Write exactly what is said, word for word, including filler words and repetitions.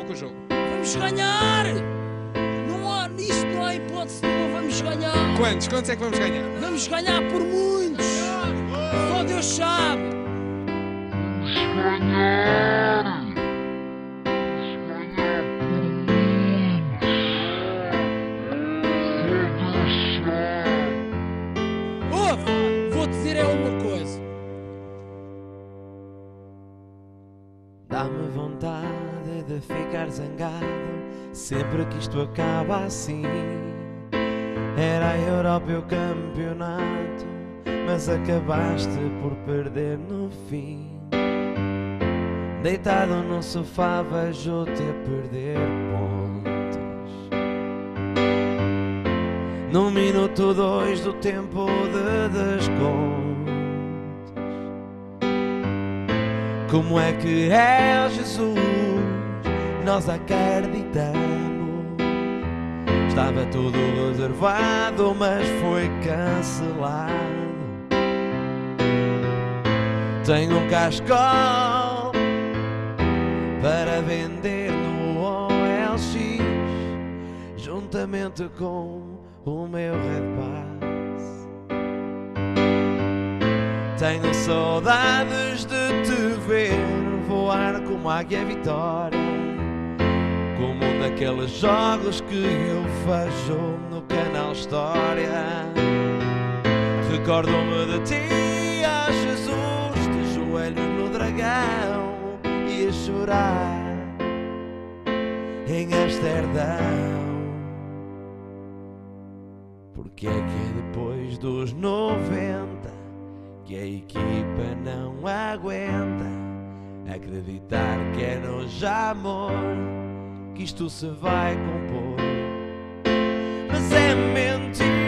com o jogo. Vamos ganhar! Não há, nisto não há hipótese nenhuma, vamos ganhar! Quantos? Quantos é que vamos ganhar? Vamos ganhar por muitos! Só Deus sabe! Vamos ganhar! Ouve, vou dizer é uma coisa. Dá-me vontade de ficar zangado sempre que isto acaba assim. Era a Europa e o campeonato, mas acabaste por perder no fim. Deitado no sofá vejo-te a perder pontos. No minuto dois do tempo de descontos. Como é que é, Jesus? Nós acreditamos. Estava tudo reservado, mas foi cancelado. Tenho um cascol para vender no O L X, juntamente com o meu Red Pass. Tenho saudades de te ver voar como águia vitória, como um daqueles jogos que eu vejo no canal História. Recordo-me de ti, ó Jesus, de joelho no dragão e a chorar em Amsterdão. Porque é que é depois dos noventa que a equipa não aguenta acreditar que é no já amor que isto se vai compor. Mas é mentira.